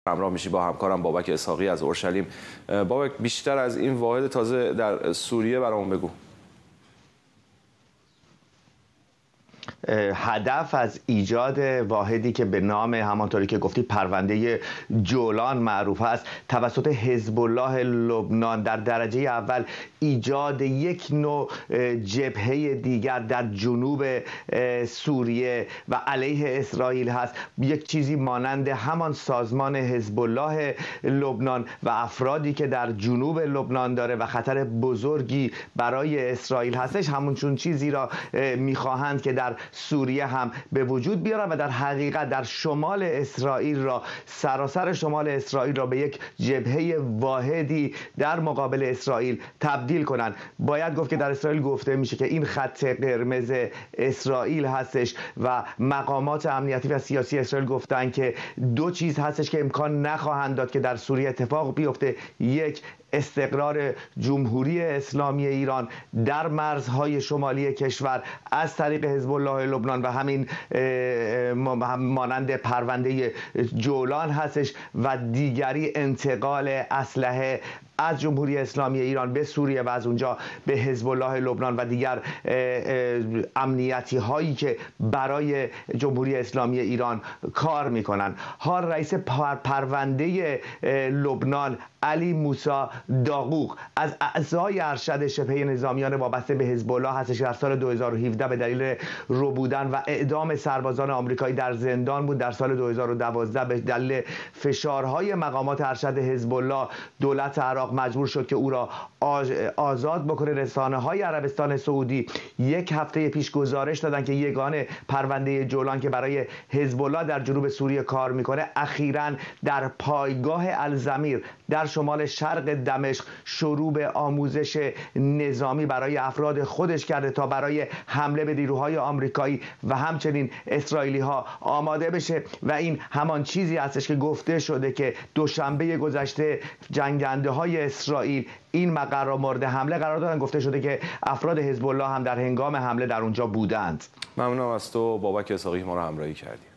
همراه میشی با همکارم بابک اسحاقی از اورشلیم. بابک، بیشتر از این واحد تازه در سوریه برامون بگو. هدف از ایجاد واحدی که به نام همانطوری که گفتی پرونده جولان معروف است توسط حزب الله لبنان در درجه اول ایجاد یک نوع جبهه دیگر در جنوب سوریه و علیه اسرائیل هست، یک چیزی مانند همان سازمان حزب الله لبنان و افرادی که در جنوب لبنان داره و خطر بزرگی برای اسرائیل هستش، همون چون چیزی را میخواهند که در سوریه هم به وجود بیارن و در حقیقت در شمال اسرائیل را، سراسر شمال اسرائیل را به یک جبهه واحدی در مقابل اسرائیل تبدیل کنن. باید گفت که در اسرائیل گفته میشه که این خط قرمز اسرائیل هستش و مقامات امنیتی و سیاسی اسرائیل گفتن که دو چیز هستش که امکان نخواهند داد که در سوریه اتفاق بیفته: یک، استقرار جمهوری اسلامی ایران در مرزهای شمالی کشور از طریق حزب الله لبنان و همین مانند پرونده جولان هستش، و دیگری انتقال اسلحه از جمهوری اسلامی ایران به سوریه و از اونجا به حزب الله لبنان و دیگر امنیتی هایی که برای جمهوری اسلامی ایران کار میکنن. حال رئیس پرونده لبنان علی موسی داغوق از اعضای ارشد شبه نظامیان وابسته به حزب الله هستش. در سال 2017 به دلیل ربودن و اعدام سربازان آمریکایی در زندان بود. در سال 2012 به دلیل فشارهای مقامات ارشد حزب الله دولت عراق مجبور شد که او را آزاد بکنه. رسانه‌های عربستان سعودی یک هفته پیش گزارش دادن که یگانه پرونده جولان که برای حزب الله در جنوب سوریه کار میکنه اخیراً در پایگاه الزمیر در شمال شرق دمشق شروع به آموزش نظامی برای افراد خودش کرده تا برای حمله به نیروهای آمریکایی و همچنین اسرائیلی ها آماده بشه. و این همان چیزی هستش که گفته شده که دوشنبه گذشته جنگنده های اسرائیل این مقر را مورد حمله قرار دادن. گفته شده که افراد حزب الله هم در هنگام حمله در اونجا بودند. ممنونم از تو بابک اسحاقی، ما رو همراهی کردی.